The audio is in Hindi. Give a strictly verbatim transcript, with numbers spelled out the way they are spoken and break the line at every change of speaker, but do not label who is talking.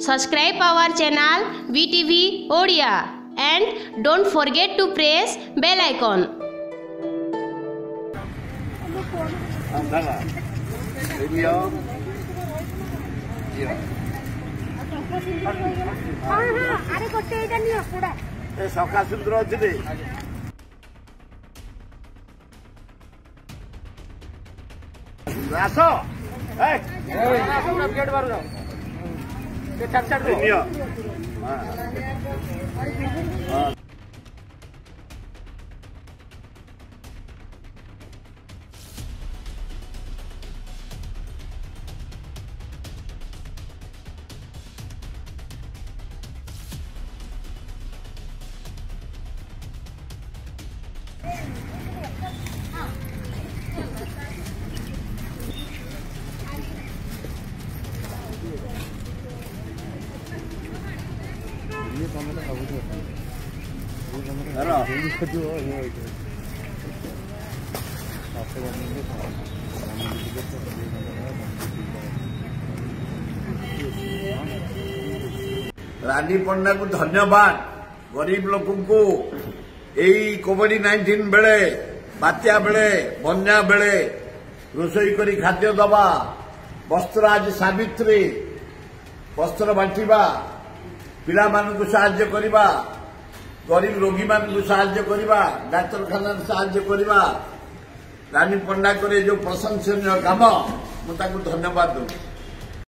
Subscribe our channel V T V Odia and don't forget to press bell icon.
सका सुंदर अच्छे आस गेट बार रानी पंडा को धन्यवाद गरीब लोक को यही कोविड नाइंटीन बेले बात्या बेले बन्या बेले रोषई करी खाद्य दबा वस्त्र आज सावित्री वस्त्र बांटिबा पिला मानू साहाय्य करिबा गरीब रोगी मानू साहाय्य करिबा डाक्तरखाना साहाय्य करिबा रानी पंडा करे जो प्रशंसनीय काम मु ताकू धन्यवाद दूँ।